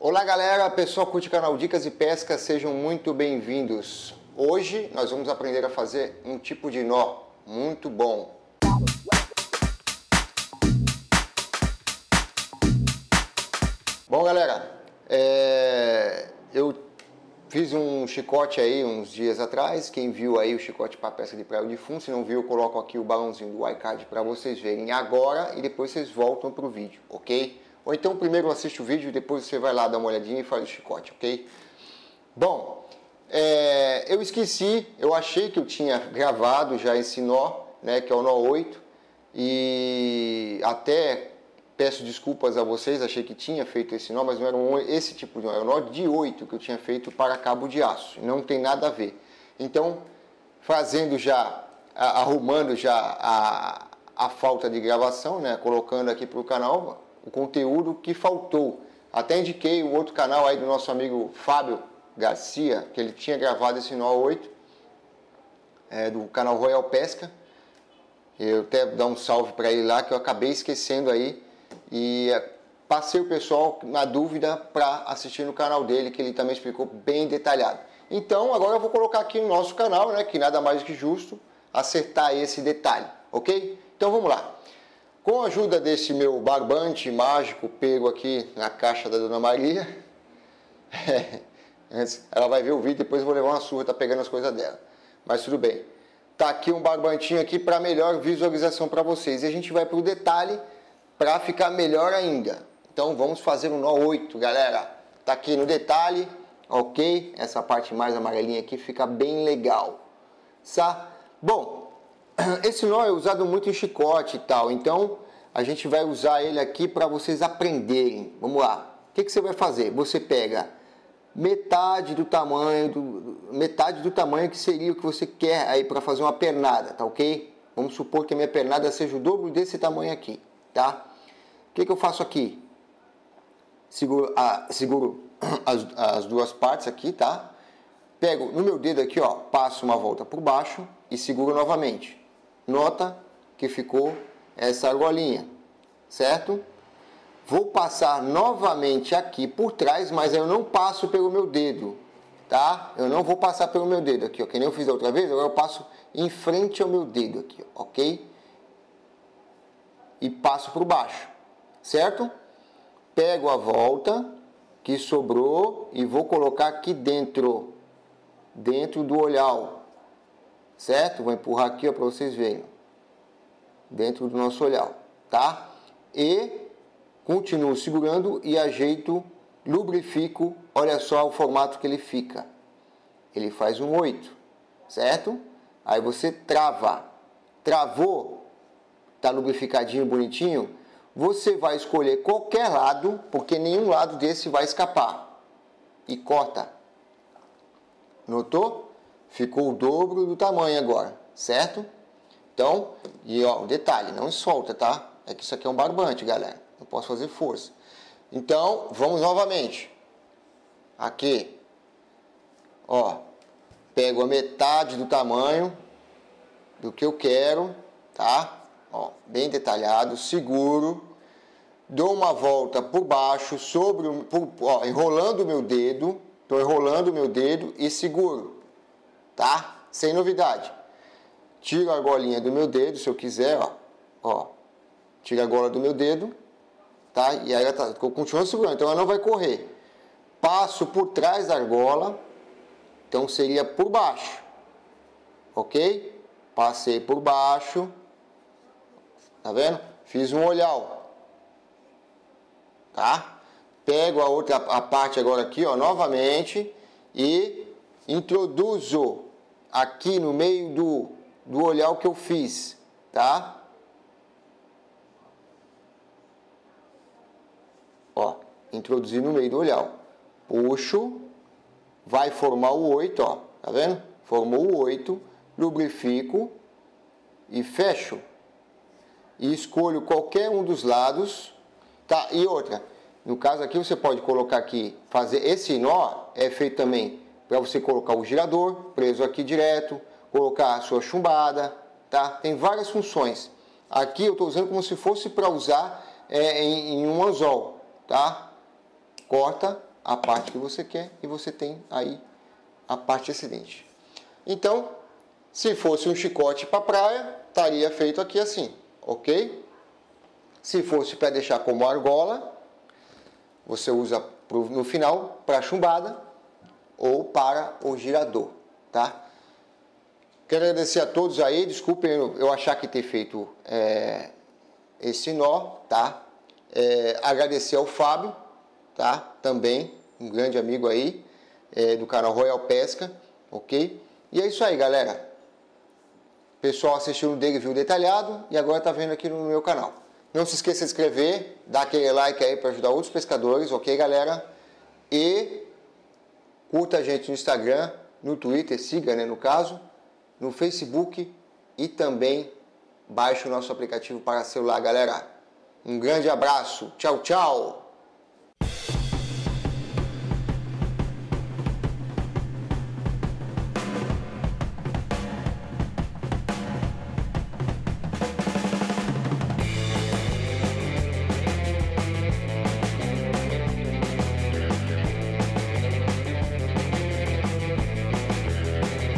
Olá galera, pessoal curte o canal Dicas e Pesca, sejam muito bem-vindos. Hoje nós vamos aprender a fazer um tipo de nó muito bom. Bom galera, eu fiz um chicote aí uns dias atrás. Quem viu aí o chicote para pesca de praia de fundo, se não viu, eu coloco aqui o balãozinho do iCard para vocês verem agora e depois vocês voltam pro vídeo, ok? Ou então primeiro assiste o vídeo e depois você vai lá dar uma olhadinha e faz o chicote, ok? Bom, eu esqueci, eu achei que eu tinha gravado já esse nó, né, que é o nó 8, e até peço desculpas a vocês, achei que tinha feito esse nó, mas não era esse tipo de nó, era o nó de 8 que eu tinha feito para cabo de aço, não tem nada a ver. Então, fazendo já, arrumando já a falta de gravação, né, colocando aqui para o canal o conteúdo que faltou. Até indiquei um outro canal aí do nosso amigo Fábio Garcia, que ele tinha gravado esse nó 8, do canal Royal Pesca. Eu até dar um salve para ele lá, que eu acabei esquecendo aí, e passei o pessoal na dúvida para assistir no canal dele, que ele também explicou bem detalhado. Então agora eu vou colocar aqui no nosso canal, né, que nada mais que justo acertar esse detalhe, ok? Então vamos lá. Com a ajuda desse meu barbante mágico pego aqui na caixa da Dona Maria, ela vai ver o vídeo, depois eu vou levar uma surra, tá pegando as coisas dela, mas tudo bem. Tá aqui um barbantinho aqui para melhor visualização para vocês, e a gente vai para o detalhe para ficar melhor ainda. Então vamos fazer um nó 8, galera. Tá aqui no detalhe, ok? Essa parte mais amarelinha aqui fica bem legal, tá? Bom, esse nó é usado muito em chicote e tal, então a gente vai usar ele aqui para vocês aprenderem. Vamos lá. O que você vai fazer? Você pega metade do tamanho que seria o que você quer aí para fazer uma pernada, tá ok? Vamos supor que a minha pernada seja o dobro desse tamanho aqui, tá? O que eu faço aqui? Seguro as duas partes aqui, tá? Pego no meu dedo aqui, ó, passo uma volta por baixo e seguro novamente. Nota que ficou essa argolinha, certo? Vou passar novamente aqui por trás, mas eu não passo pelo meu dedo, tá? Eu não vou passar pelo meu dedo aqui, ó, que nem eu fiz da outra vez. Agora eu passo em frente ao meu dedo aqui, ó, ok? E passo por baixo, certo? Pego a volta que sobrou e vou colocar aqui dentro do olhal, certo? Vou empurrar aqui, ó, para vocês verem, dentro do nosso olhal, tá? E continuo segurando e ajeito, lubrifico. Olha só o formato que ele fica. Ele faz um 8, certo? Aí você trava. Travou, tá lubrificadinho, bonitinho. Você vai escolher qualquer lado, porque nenhum lado desse vai escapar. E corta. Notou? Ficou o dobro do tamanho agora, certo? Então, e ó, o detalhe, não solta, tá? É que isso aqui é um barbante, galera. Não posso fazer força. Então, vamos novamente. Aqui, ó, pego a metade do tamanho do que eu quero, tá? Ó, bem detalhado, seguro, dou uma volta por baixo, enrolando o meu dedo, tô enrolando o meu dedo e seguro, tá? Sem novidade. Tiro a argolinha do meu dedo, se eu quiser, ó, tiro a argola do meu dedo, tá? E aí ela continua segurando, então ela não vai correr. Passo por trás da argola, então seria por baixo, ok? Passei por baixo, tá vendo? Fiz um olhal, tá? Pego a parte agora aqui, ó, novamente, e introduzo aqui no meio do olhal que eu fiz, tá? Ó, introduzi no meio do olhal. Puxo, vai formar o 8, ó, tá vendo? Formou o 8, lubrifico e fecho. E escolho qualquer um dos lados, tá? E outra, no caso aqui você pode colocar aqui, fazer esse nó, é feito também para você colocar o girador preso aqui direto, colocar a sua chumbada, tá? Tem várias funções. Aqui eu estou usando como se fosse para usar em um anzol, tá? Corta a parte que você quer e você tem aí a parte excedente. Então, se fosse um chicote para praia, estaria feito aqui assim, ok? Se fosse para deixar como argola, você usa no final para chumbada ou para o girador, tá? Quero agradecer a todos aí, desculpem eu achar que ter feito esse nó, tá? Agradecer ao Fábio, tá? Também, um grande amigo aí, do canal Royal Pesca, ok? E é isso aí, galera. O pessoal assistiu no dele, viu detalhado e agora tá vendo aqui no meu canal. Não se esqueça de se inscrever, dar aquele like aí para ajudar outros pescadores, ok, galera? E curta a gente no Instagram, no Twitter, siga, né, no caso, no Facebook e também baixe o nosso aplicativo para celular, galera. Um grande abraço. Tchau, tchau.